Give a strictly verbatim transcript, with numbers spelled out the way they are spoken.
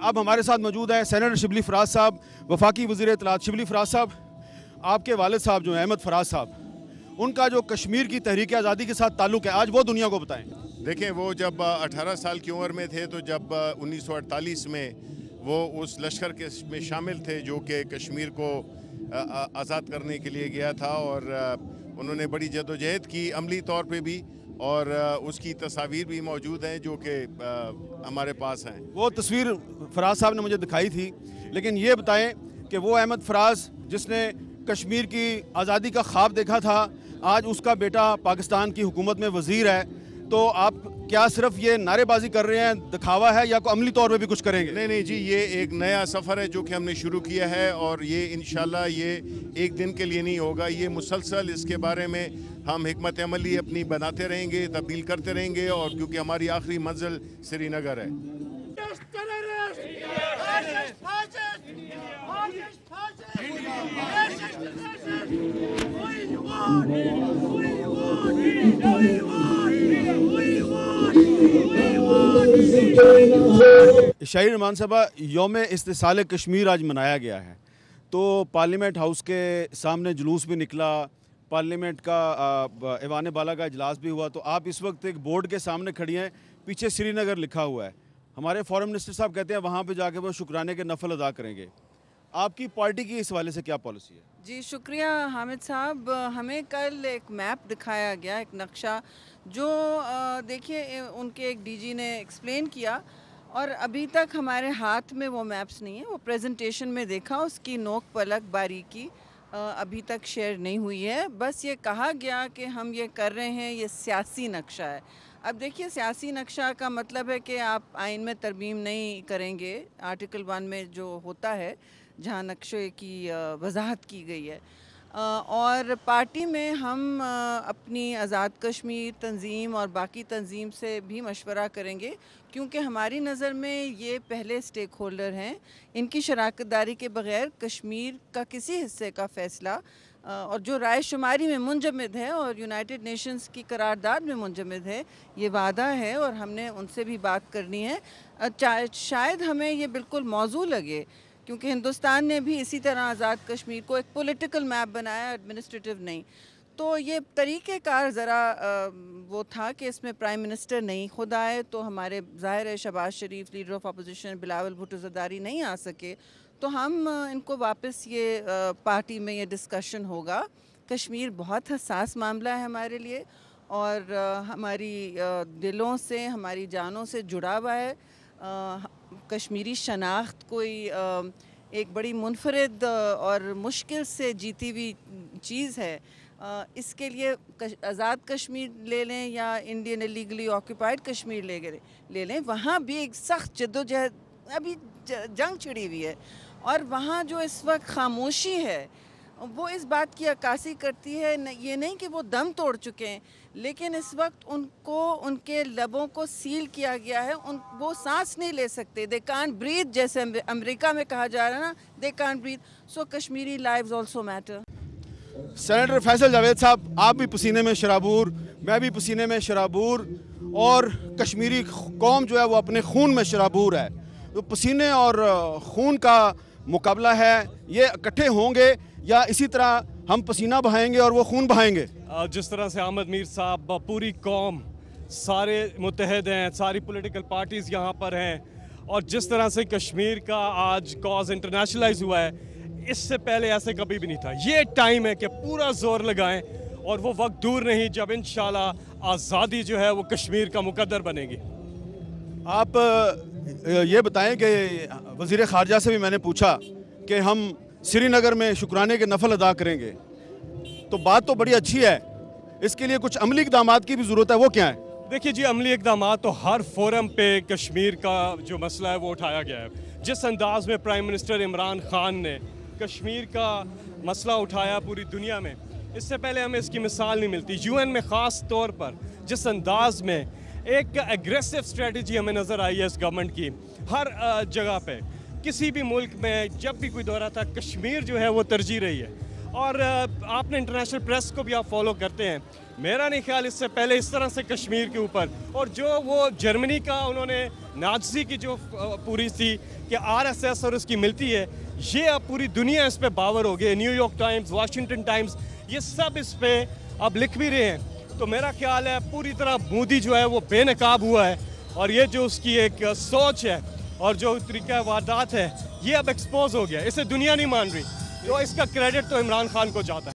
अब हमारे साथ मौजूद है सेनेटर शिबली फराज साहब, वफाकी वज़ीर इत्तलात। शिबली फराज साहब, आपके वालिद साहब जो हैं अहमद फराज साहब, उनका जो कश्मीर की तहरीक आज़ादी के साथ ताल्लुक़ है, आज वो दुनिया को बताएं। देखें, वो जब अठारह साल की उम्र में थे तो जब उन्नीस सौ अड़तालीस में वो उस लश्कर के में शामिल थे जो कि कश्मीर को आज़ाद करने के लिए गया था, और उन्होंने बड़ी जदोजहद की अमली तौर पे भी, और उसकी तस्वीर भी मौजूद हैं जो कि हमारे पास हैं। वो तस्वीर फराज साहब ने मुझे दिखाई थी, लेकिन ये बताएं कि वो अहमद फराज जिसने कश्मीर की आज़ादी का ख्वाब देखा था, आज उसका बेटा पाकिस्तान की हुकूमत में वज़ीर है, तो आप क्या सिर्फ ये नारेबाजी कर रहे हैं, दिखावा है, या कोई अमली तौर पे भी कुछ करेंगे? नहीं नहीं जी, ये एक नया सफ़र है जो कि हमने शुरू किया है, और ये इंशाल्लाह ये एक दिन के लिए नहीं होगा, ये मुसलसल इसके बारे में हम हिकमत अमली अपनी बनाते रहेंगे, तब्दील करते रहेंगे, और क्योंकि हमारी आखिरी मंजिल श्रीनगर है। शाही रहमान साहबा, यौम इस्तिसाल कश्मीर आज मनाया गया है, तो पार्लियामेंट हाउस के सामने जुलूस भी निकला, पार्लियामेंट का ऐवान बाला का इजलास भी हुआ, तो आप इस वक्त एक बोर्ड के सामने खड़ी हैं, पीछे श्रीनगर लिखा हुआ है। हमारे फॉरेन मिनिस्टर साहब कहते हैं वहाँ पे जाके वो शुक्राने के नफल अदा करेंगे। आपकी पार्टी की इस हवाले से क्या पॉलिसी है? जी शुक्रिया हामिद साहब। हमें कल एक मैप दिखाया गया, एक नक्शा, जो देखिए उनके एक डीजी ने एक्सप्लेन किया, और अभी तक हमारे हाथ में वो मैप्स नहीं है। वो प्रेजेंटेशन में देखा, उसकी नोक पलक बारीकी अभी तक शेयर नहीं हुई है। बस ये कहा गया कि हम ये कर रहे हैं, ये सियासी नक्शा है। अब देखिए, सियासी नक्शा का मतलब है कि आप आइन में तरमीम नहीं करेंगे, आर्टिकल वन में जो होता है जहाँ नक्शे की वजाहत की गई है। और पार्टी में हम अपनी आज़ाद कश्मीर तंजीम और बाकी तंजीम से भी मशवरा करेंगे, क्योंकि हमारी नज़र में ये पहले स्टेक होल्डर हैं। इनकी शराकत दारी के बग़ैर कश्मीर का किसी हिस्से का फ़ैसला, और जो राय शुमारी में मुंजमद है और यूनाइटेड नेशंस की करारदाद में मुंजमद है, ये वादा है, और हमने उनसे भी बात करनी है। शायद हमें ये बिल्कुल मौजू लगे, क्योंकि हिंदुस्तान ने भी इसी तरह आज़ाद कश्मीर को एक पॉलिटिकल मैप बनाया, एडमिनिस्ट्रेटिव नहीं। तो ये तरीक़ेकार ज़रा वो था कि इसमें प्राइम मिनिस्टर नहीं खुद आए, तो हमारे ज़ाहिर है Shahbaz Sharif leader of opposition, Bilawal Bhutto Zardari नहीं आ सके, तो हम इनको वापस ये पार्टी में ये डिस्कशन होगा। कश्मीर बहुत हसास मामला है हमारे लिए, और हमारी दिलों से, हमारी जानों से जुड़ा हुआ है। कश्मीरी शनाख्त कोई एक बड़ी मुनफरिद और मुश्किल से जीती हुई चीज़ है। इसके लिए आज़ाद कश्मीर ले लें या इंडियन इलीगली ऑक्यूपाइड कश्मीर ले ले लें, वहाँ भी एक सख्त जद्दोजहद, अभी जंग छिड़ी हुई है, और वहाँ जो इस वक्त खामोशी है वो इस बात की अक्कासी करती है। न, ये नहीं कि वो दम तोड़ चुके हैं, लेकिन इस वक्त उनको, उनके लबों को सील किया गया है, उन वो सांस नहीं ले सकते। दे कांट ब्रीथ, जैसे अमेरिका में कहा जा रहा है ना, they can't breathe. So Kashmiri lives also matter. Senator Faisal Javed साहब, आप भी पसीने में शराबूर, मैं भी पसीने में शराबूर, और कश्मीरी कौम जो है वो अपने खून में शराबूर है। तो पसीने और खून का मुकाबला है, ये इकट्ठे होंगे या इसी तरह हम पसीना बहाएंगे और वो खून बहाएंगे? जिस तरह से अहमद मीर साहब, पूरी कौम, सारे मुत्तहद हैं, सारी पॉलिटिकल पार्टीज़ यहाँ पर हैं, और जिस तरह से कश्मीर का आज कॉज इंटरनेशनलाइज हुआ है, इससे पहले ऐसे कभी भी नहीं था। ये टाइम है कि पूरा जोर लगाएं, और वो वक्त दूर नहीं जब इंशाल्लाह आज़ादी जो है वो कश्मीर का मुकद्दर बनेगी। आप ये बताएं कि वज़ीर ख़ारजा से भी मैंने पूछा कि हम श्रीनगर में शुक्राने के नफल अदा करेंगे, तो बात तो बड़ी अच्छी है, इसके लिए कुछ अमली इक़दामात की भी ज़रूरत है, वो क्या है? देखिए जी, अमली इक़दामात तो हर फोरम पे कश्मीर का जो मसला है वो उठाया गया है। जिस अंदाज में प्राइम मिनिस्टर इमरान खान ने कश्मीर का मसला उठाया पूरी दुनिया में, इससे पहले हमें इसकी मिसाल नहीं मिलती। यूएन में ख़ास तौर पर जिस अंदाज में एक एग्रेसिव स्ट्रेटजी हमें नज़र आई है इस गवर्नमेंट की, हर जगह पे, किसी भी मुल्क में जब भी कोई दौरा था, कश्मीर जो है वो तरजीह रही है। और आपने इंटरनेशनल प्रेस को भी आप फॉलो करते हैं, मेरा नहीं ख्याल इससे पहले इस तरह से कश्मीर के ऊपर, और जो वो जर्मनी का उन्होंने नाज़ी की जो पूरी थी कि आरएसएस और उसकी मिलती है, ये अब पूरी दुनिया इस पे बावर हो गई। न्यूयॉर्क टाइम्स, वाशिंगटन टाइम्स, ये सब इस पे अब लिख भी रहे हैं। तो मेरा ख्याल है पूरी तरह मोदी जो है वो बेनकाब हुआ है, और ये जो उसकी एक सोच है और जो तरीका वारदात है, ये अब एक्सपोज हो गया, इसे दुनिया नहीं मान रही। तो इसका क्रेडिट तो इमरान खान को जाता है।